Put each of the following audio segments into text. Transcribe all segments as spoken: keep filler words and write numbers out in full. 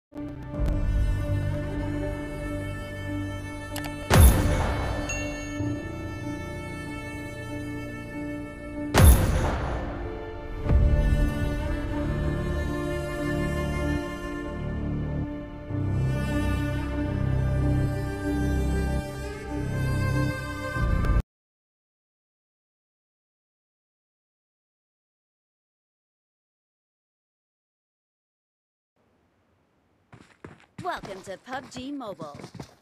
Welcome to P U B G Mobile.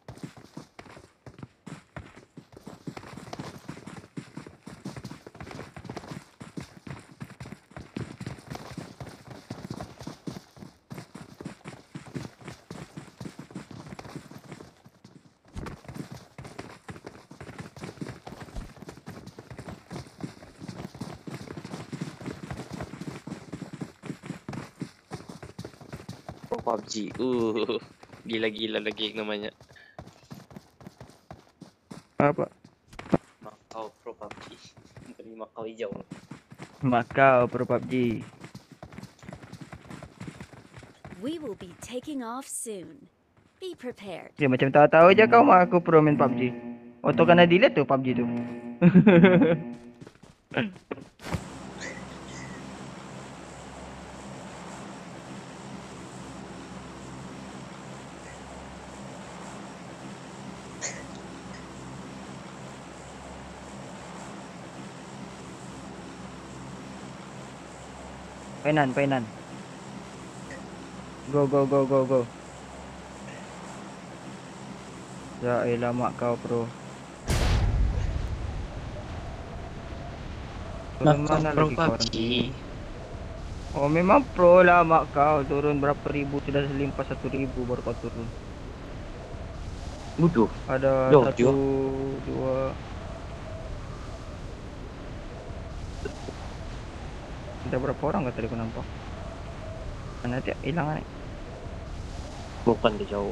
Oh, P U B G. Uh, gila-gila lagi namanya. Apa? Macau Pro P U B G. Dari Macau hijau. Macau Pro P U B G. We will be taking off soon. Be prepared. Ya macam tahu-tahu aja kau mah aku pro main P U B G. Auto kena delete tuh P U B G tuh. Painan, painan. Go go go go go. Ya elah mak kau pro. Turun mana Pro lagi P U kau B orang G. tu? Oh memang pro lah mak kau. Turun berapa ribu sudah selimpas satu ribu baru kau turun. Butuh. Ada Loh, satu juga. dua. Ada berapa orang kata tadi aku nampak? Mana dia hilang kan? Bukan dia jauh.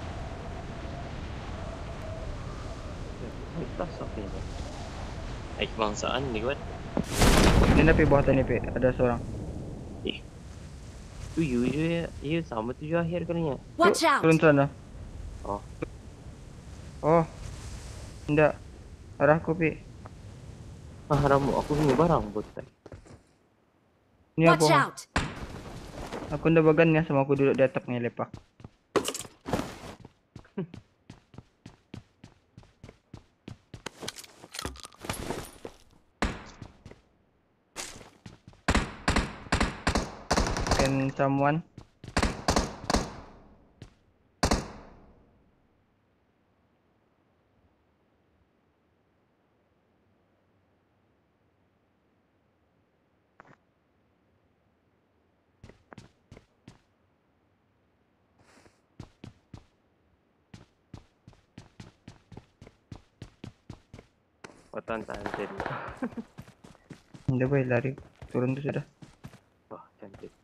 Ikhlas apa ini? Eh, kebangsaan ni kan? Ini tapi bawah tadi pe ada seorang. Eh. Tu you je, ya sama tujuh akhir kalinya. Watch out! Turun sana. Oh. Oh. Tidak. Arahku pi. Ah, ramu aku punya barang buat tadi. Ini Watch apa? out! Aku ndak bagan ya sama aku duduk di atapnya lepak. Can someone? Oh, tahan-tahan tadi. Ndak boleh lari. Turun tu sudah. Wah, cantik.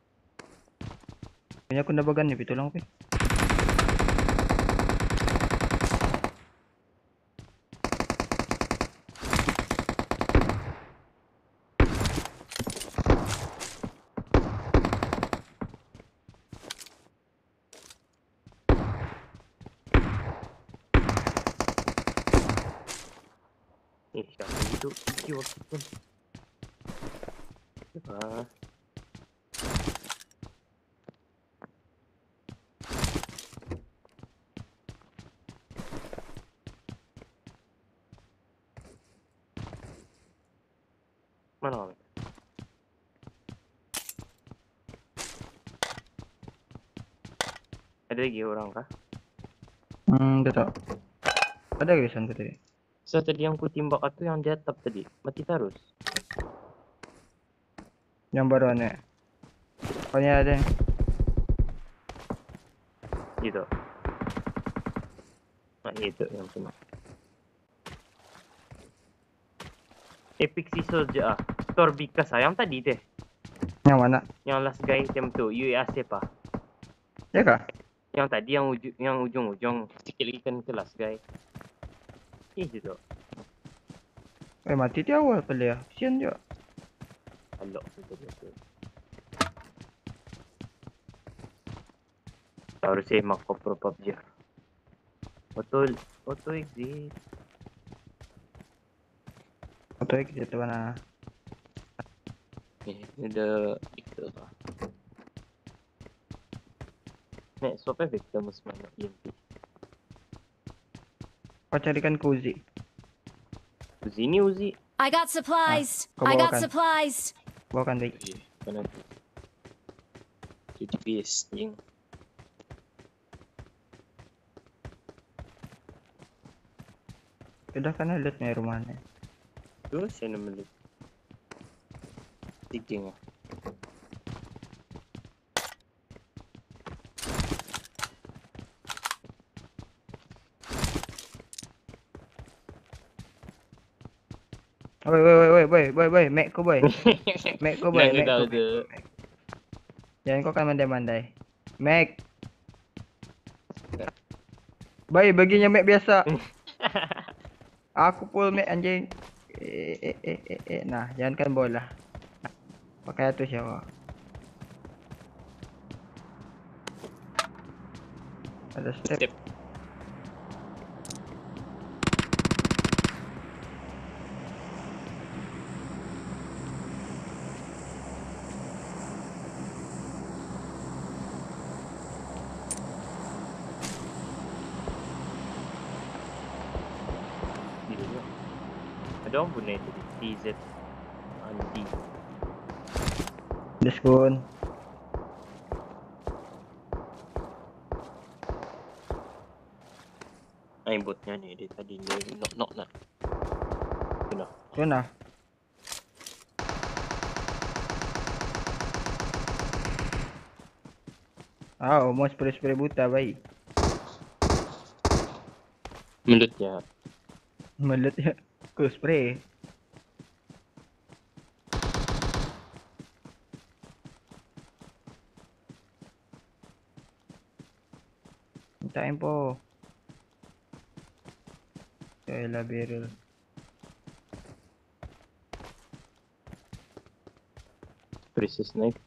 Punya aku ndak bagan ya pi tolong pi. Eh, siapa itu? Iki waktu pun. Ah. Mana orang? Ada lagi orang kah? Hmm, ndak tahu. Ada guys aku tadi. So tadi yang ku timbak itu yang di atap tadi. Mati terus. Yang baru aneh. Pokoknya ada. Gitu. Nah, itu yang kena. Epic Seasons je ah. Store Bikas ah. Yang tadi teh. Yang mana? Yang last guy item tu. U A C apa? Ya kah? Yang tadi yang uju yang ujung-ujung. Sikit ikan ke last guy. Eh, gitu. Eh mati dia awal kali ya. Kesian juga. Alok. Betul-betul. Harusnya mako pro P U B G. Auto auto exit. Auto exit mana? Eh, ini ada itu apa? Nek, siapa victim semua E M P? Kau carikan Kuzi. Uzi ini Uzi. I got supplies. kau I got bawakan. supplies. Bawakan baik. Iya, mana tu? Jadi base yang Sudah kan lihat nih rumahnya. tu saya nama lihat. Tiga ah. Woi woi woi woi woi woi woi, Mac kau boy. Mac kau boy, Nak Mac tahu kau. tu. Jangan kau kan mandai-mandai. Mac. Baik, baginya Mac biasa. Aku full Mac anjing. Eh eh eh eh, eh. Nah, jangan kan bola. Pakai itu siapa? Ada step. Step. Gila. Ada orang punya itu T Z anti. Diskon. Aimbotnya ni dia tadi dia knock knock nak. Kena. Sana. Ah, oh, mau spray-spray buta baik. Melut ya. Melet ya. Ku spray. Minta info. Yalah barrel. Precious knife.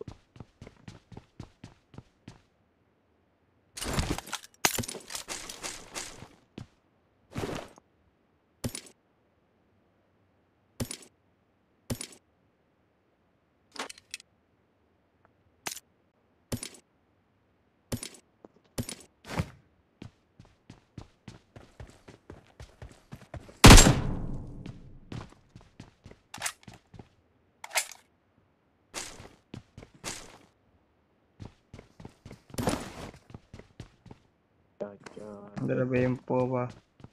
Ada lebih info apa?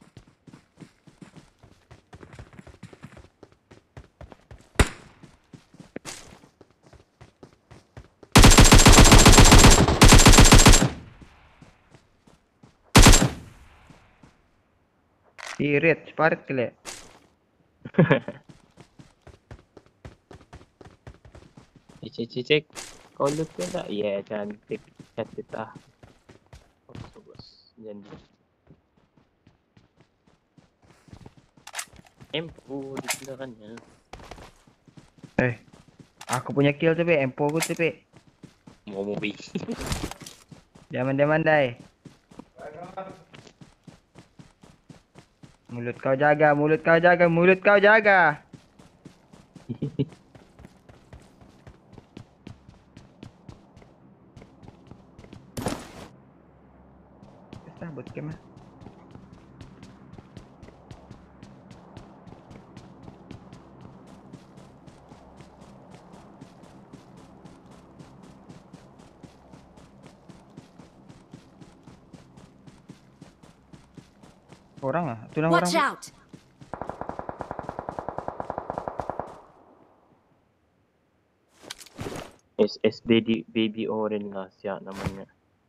Irit, separit kali. Cek cek cek. Kau look tak? Ya cantik. Cantik ah. Bagus bagus. Janji. Empu di kendaraannya. Eh, aku punya kill tapi info aku tapi. Mau mobil. Jangan mandai-mandai. Mulut kau jaga, mulut kau jaga, mulut kau jaga. Kita buat game. Orang ah, tulang orang. Watch out. S S baby baby orange lah siap namanya.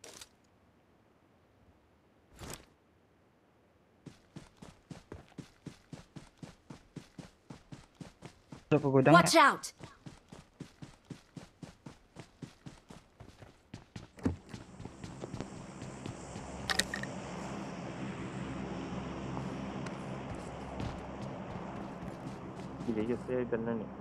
Masuk ke gudang. Watch out. Gila je saya kena ni.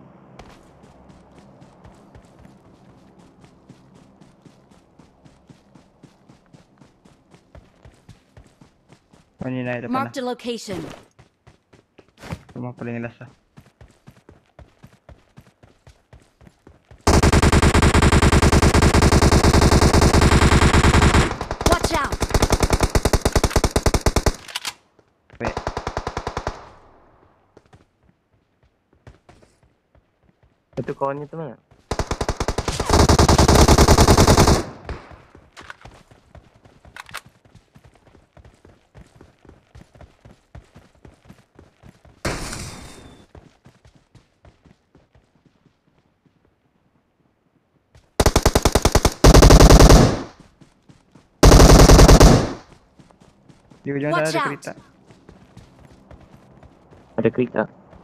Ini naik depan lah. Marked a location. Rumah paling last lah. Watch out! Wait. Itu kawannya tu mana? Di ujung Watch sana ada out. kereta. Ada kereta.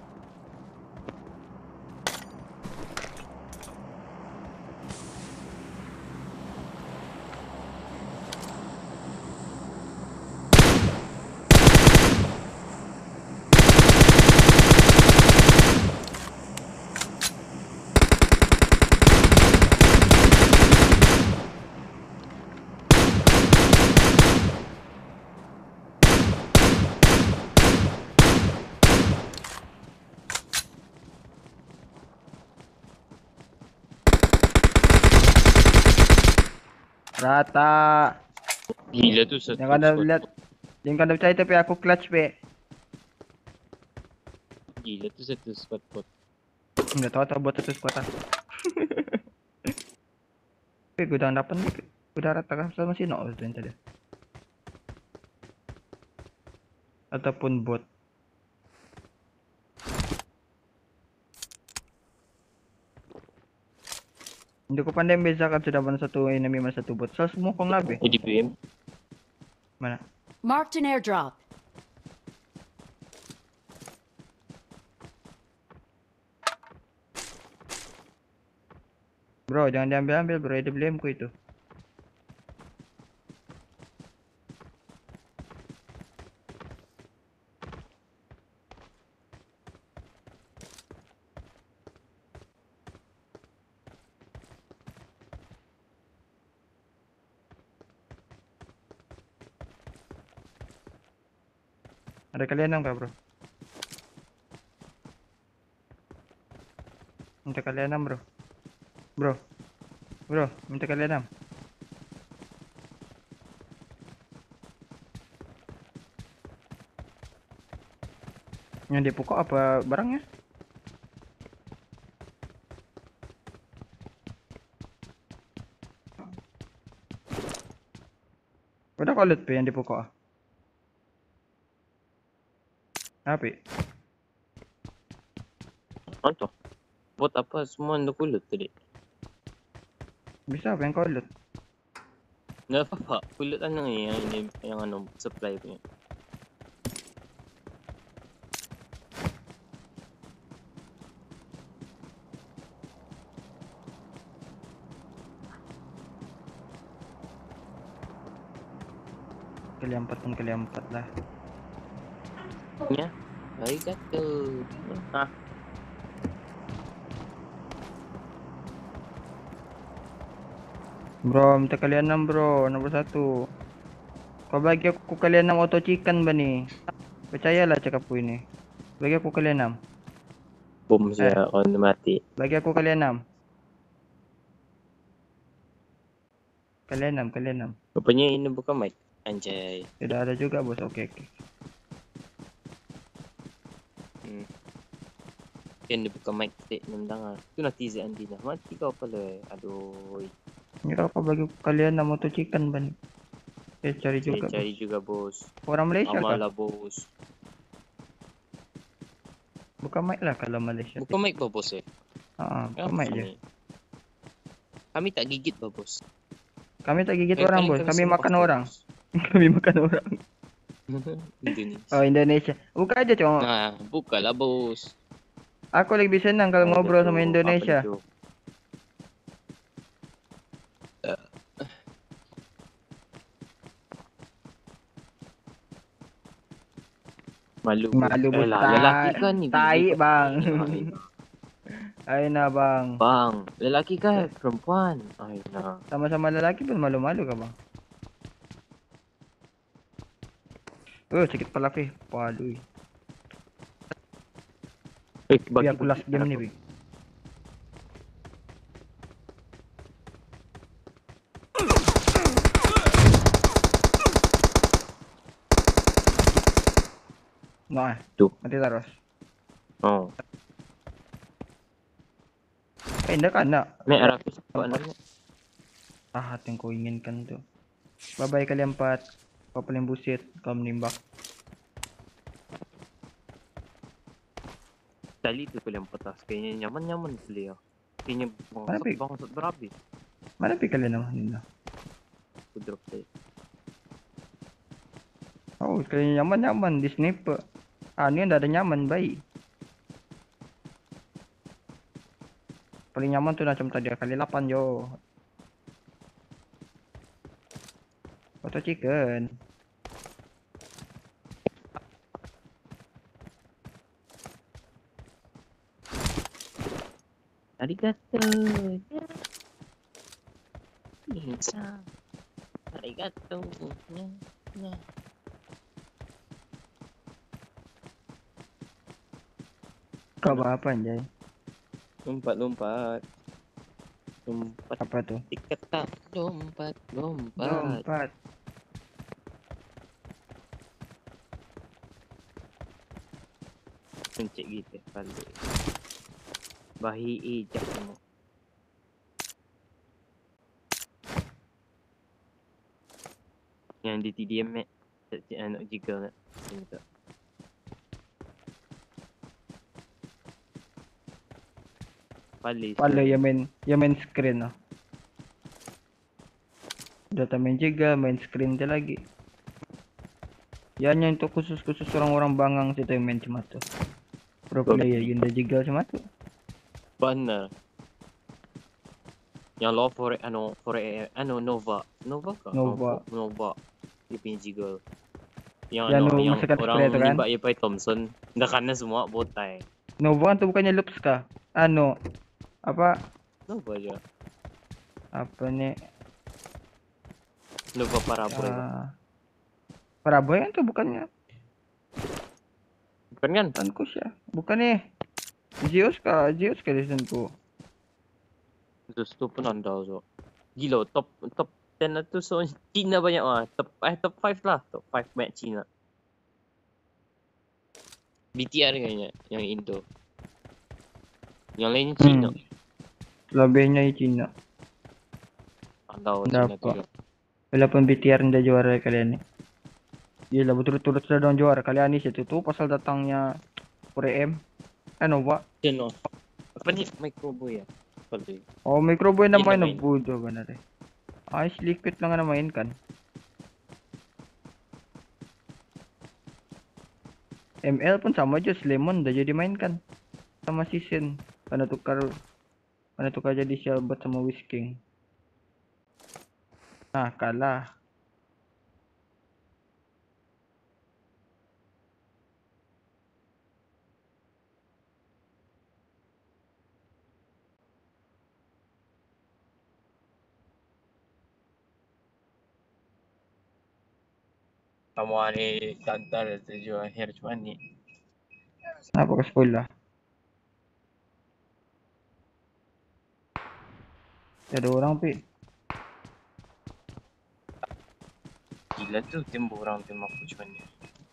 Rata. Gila tu satu Jangan ada squad. lihat. Jangan ada percaya tapi aku clutch pe. Gila tu satu squad bot. Enggak tahu tahu buat satu squad ah. Tapi gudang dapat ni udah rata kan sama si no tu yang tadi. Ataupun bot. Hindi ko pandai membezakan sudah mana satu enemy mana satu bot. So semua kong labi. Jadi B M. Mana? Marked an airdrop. Bro, jangan diambil-ambil bro, ada beli ku itu. Ada kalian enam kah bro? Minta kalian enam bro. Bro. Bro, minta kalian enam. Yang dia pukul apa barangnya? Udah kolet pe yang dipukul. Apa? Contoh. Bot apa semua anda kulut tadi. Bisa apa yang kolet? Nggak apa-apa. Kulut ano eh, yang ini yang ano supply punya. Kali empat pun kali empat lah. Ya. Arigato. Ah. Bro, minta kalian enam bro, nomor satu. Kau bagi aku kalian enam auto chicken ba ni? Percayalah cakapku ini. Bagi aku kalian enam. Bom siya on mati. Bagi aku kalian enam. Kalian enam, kalian enam. Rupanya ini bukan mic. Anjay. Tidak ada juga bos. Oke oke. Hmm. Yan dia bukan mic stick nang tu nanti si Andi na. Mati kau pala. Aduh. Ngira apa bagi kalian enam auto chicken ba ni? Eh cari Saya juga. cari juga bos. Bos. Orang Malaysia kah? Amalah bos. Bukan mic lah kalau Malaysia. Bukan mic ba bos eh? Ha, bukan mic je. Kami tak gigit ba bos? Kami tak gigit Eh, orang paling bos. Kami sumpah makan tu, orang. bos. Kami makan orang. Indonesia. Oh Indonesia. Buka aja cong. Nah, bukalah bos. Aku lebih senang kalau Ada ngobrol tu, sama apa Indonesia. tu? Malu. Malu bos. Eh lah, lelaki kan ni. Tai bini. bang. Ay, Ay na bang. Bang, lelaki kan perempuan. Ay na. Sama-sama lelaki pun malu-malu ka bang. Oh, sakit pala, Pi. Waduh. Eh, Pi, bagi aku bagi. last game Harap nih, aku. Pi. Nah, Tuh. mati terus. Oh. Eh, enggak kan, enggak. Nek Berapa Rafis apa empat namanya? tahat yang kau inginkan tuh. Bye-bye kalian empat. Kau paling busit, kau menimbak. Tali itu kali yang petas. Kayaknya nyaman-nyaman kali ya. Kayaknya Mana, bangsat Pi? bangsat berhabis. Mana, Pi, kalian nama Nina? Aku drop tadi. Oh, kalian nyaman-nyaman di sniper. Ah, ini enggak ada nyaman, baik. Paling nyaman tuh macam tadi kali delapan jo. Auto chicken. Arigato. Bisa. Arigato. Nah, nah. Kau apa anjay? Lompat-lompat. Lompat. Apa tuh? Tiket tak. Lompat. Lompat. Lompat. Mencik gitu kali. Bahi ijak semua. Yang di T D M mek. Cik anak jiggle nak. Tengok. Palis. Pala yang main, yang main screen oh. Data main juga, main screen dia lagi. Ya hanya untuk khusus-khusus orang-orang bangang situ yang main cuma tuh. Pro player Yunda juga cuma tuh. Benar. Yang law for ano for ano Nova. Nova kah? Nova. Nova. Dia punya jiggle. Yang Yang ano, nu yang masakan orang spray itu kan? menembak Yepai Thompson. Dah kena semua botai. Nova kan tuh bukannya loops kah? Anu apa Nova aja. apa nih? Nova Paraboy. Uh, Paraboy kan tuh bukannya? Bukan kan? Tankus ya. Bukan nih. Zeus kah? Zeus kah listenku. Terus tu pun anda so. Gila top top ten tu so Cina banyak ah. Top eh top five lah. Top five match Cina. B T R kayaknya yang Indo. Yang lainnya Cina. Hmm. Lebihnya Cina. Anda Cina tu. Dapat. Walaupun B T R ndak juara kalian nih. Gila betul-betul sudah dong juara kalian nih situ tuh pasal datangnya Pure M. Eh Nova. Cina. Apa ni Microboy ya? Apa tu? Oh Microboy na Yun main na na main. budo ba na rin. Ice liquid lang na main kan. M L pun sama aja, Lemon udah jadi main kan. Sama season. Karena tukar karena tukar jadi Shelbot sama Whisking. Nah, kalah. Kamu ni kantar tujuh akhir cuman ni. Apa ka spoil lah. Ada orang pi. Gila tu tembok orang tembak aku cuman ni.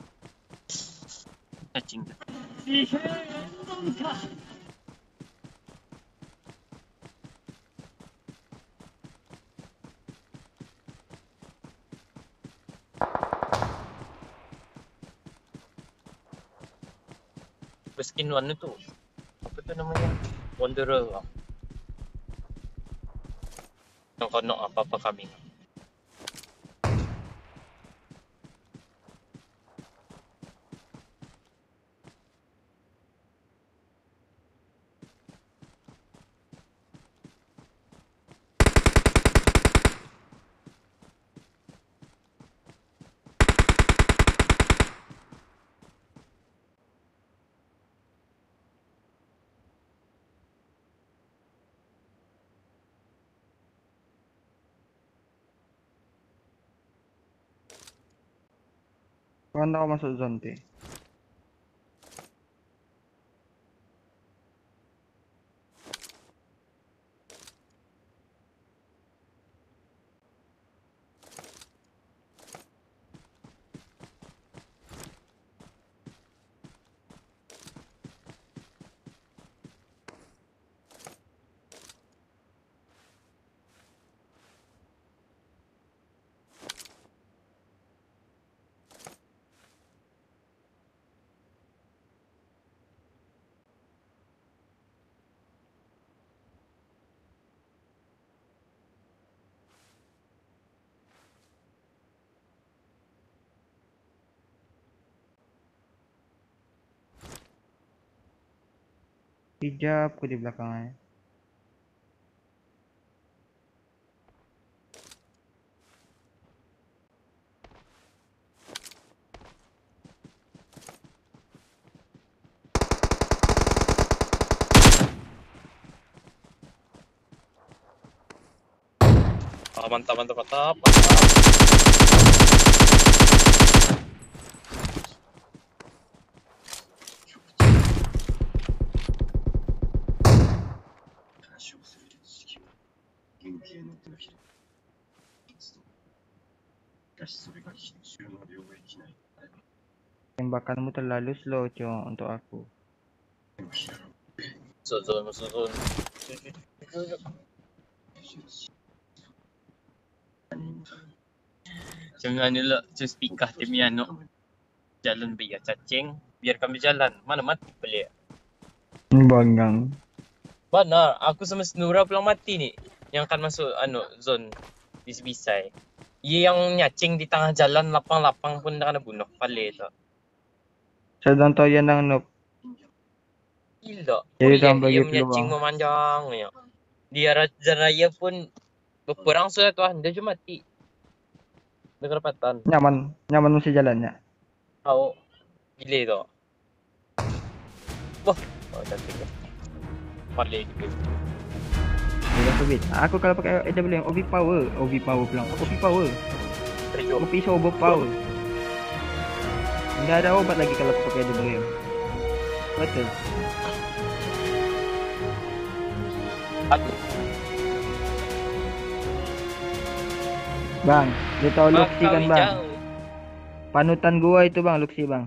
Cacing. Skin one tu. Apa tu namanya? Wanderer lah. Yang kau nak apa-apa kami. Kapan ako masuk zone tuh? Hijabku di belakangnya. Ah, mantap, mantap, mantap, mantap. Tembakanmu terlalu slow, Cok, untuk aku. Masuk zone, masuk zone. Macam mana lah, macam speaker dia punya anu. Jalan biar cacing, biar kami jalan. Mana mati pelik. Banggang. Mana? Aku sama Senura pulang mati ni. Yang akan masuk anu zone di Sebisai. Ia yang nyacing di tengah jalan lapang-lapang pun dah kena bunuh. Pelik tu. Sedang tahu yang nang noob. Gila. Jadi Boleh tuan dia bagi menyacing peluang. memanjang. Ya. Dia Raja Raya pun berperang sudah tuan. Dia cuma mati. Dia kedapatan. Nyaman, nyaman mesti jalannya. Tahu. Gila tu. Wah. Oh, cantik tu. Pelik juga. Dia subit. Aku kalau pakai A W M, O V power, O V power pulang. O V power. Teriuk. Aku pisau overpower. Enggak ada obat lagi kalau aku pakai A W M. Betul. Aduh. Bang, dia tahu Luxi kan, Bang? Jauh. Panutan gua itu, Bang, Luxi, Bang.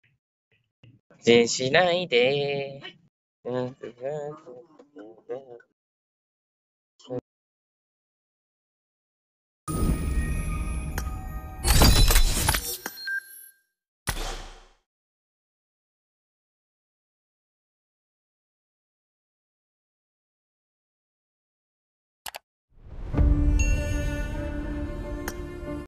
Zen Shinai de.